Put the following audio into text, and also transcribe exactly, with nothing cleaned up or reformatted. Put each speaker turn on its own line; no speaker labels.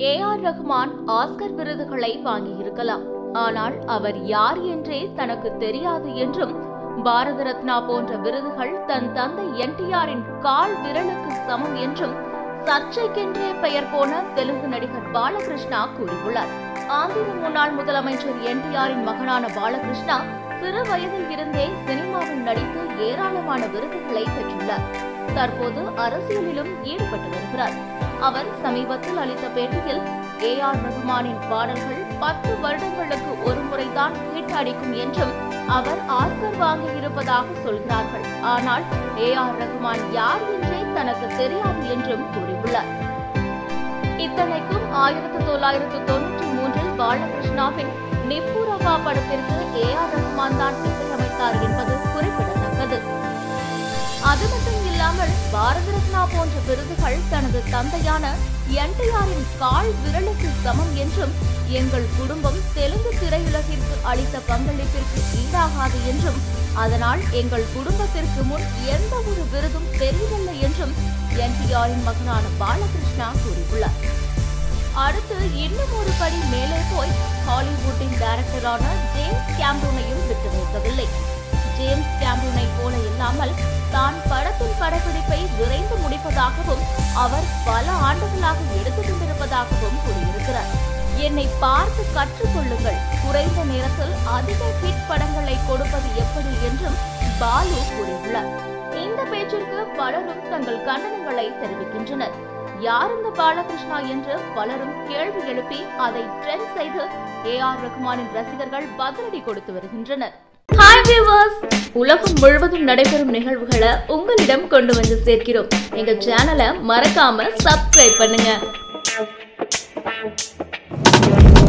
A R Rahman Oscar விருதுகளை வாங்கியிருக்கலாம். ஆனால் அவர் யார் என்றே தனக்கு தெரியாது என்றும், பாரத ரத்னா போன்ற விருதுகள் தன் தந்தை என் டி ஆரின் கால் விரலுக்கு சமம் என்றும் சர்ச்சைக்கென்றே பெயர் போன தெலுங்கு நடிகர் பாலகிருஷ்ணா கூறியுள்ளார். ஆந்திர முன்னாள் முதலமைச்சர் என் டி ஆரின் மகனான பாலகிருஷ்ணா சிறு வயதில் இருந்தே சினிமாவில் நடித்து ஏராளமான விருதுகளை பெற்றுள்ளார். தற்போது அரசியலிலும் ஈடுபட்டு வருகிறார். அவர் சமீபத்தில் அளித்த பேட்டியில் ஏ ஆர் ரஹ்மானின் பாடல்கள் பத்து வருடங்களுக்கு ஒரு முறைதான் ஹிட் அடிக்கும் என்றும், அவர் ஆஸ்கர் வாங்கியிருப்பதாக சொல்கிறார்கள். ஆனால் ஏ ஆர் ரஹ்மான் யார் என்றே தனக்கு தெரியாது என்றும் கூறியுள்ளார். இத்தனைக்கும் ஆயிரத்தி தொள்ளாயிரத்து தொன்னூற்றி மூன்றில் பாலகிருஷ்ணாவின் நிப்புரவா படத்திற்கு ஏ ஆர் ரஹ்மான் தான் இசையமைத்தார் என்பது குறிப்பிடத்தக்கது. அது மட்டும் இல்லாமல் பாரத ரத்னா போன்ற விருதுகள் தனது தந்தையான என் டி ஆரின் கால் விரலுக்கு சமம் என்றும், எங்கள் குடும்பம் தெலுங்கு திரையுலகிற்கு அளித்த பங்களிப்பிற்கு ஈடாகாது என்றும், அதனால் எங்கள் குடும்பத்திற்கு முன் எந்த ஒரு விருதும் தெரியவில்லை என்றும் என் டி ஆரின் மகனான பாலகிருஷ்ணா கூறியுள்ளார். அடுத்து இன்னும் ஒரு படி மேலே போய் ஹாலிவுட்டின் டைரக்டரான ஜேம்ஸ் கேமரூனையும் விட்டு வைக்கவில்லை. ஜேம்ஸ் கேமரூனை போல இல்லாமல் தான் படத்தின் படப்பிடிப்பை விரைந்து முடிப்பதாகவும், அவர் பல ஆண்டுகளாக எடுத்துக் கொண்டிருப்பதாகவும் கூறியிருக்கிறார். என்னை பார்த்து கற்றுக்கொள்ளுங்கள், குறைந்த நேரத்தில் அதிக ஹிட் படங்களை கொடுப்பது எப்படி என்றும் பாலு கூறியுள்ளார். இந்த பேச்சிற்கு பலரும் தங்கள் கண்டனங்களை தெரிவிக்கின்றனர். யார் இந்த பாலகிருஷ்ணா என்று பலரும் கேள்வி எழுப்பி அதை ட்ரெண்ட் செய்து ஏ ஆர் ரஹ்மானின் ரசிகர்கள் பதிலடி கொடுத்து வருகின்றனர். ஹாய் வியூவர்ஸ், உலகம் முழுவதும் நடைபெறும் நிகழ்வுகளை உங்களிடம் கொண்டு வந்து சேர்க்கிறோம். எங்க சேனலை மறக்காம சப்ஸ்கிரைப் பண்ணுங்க.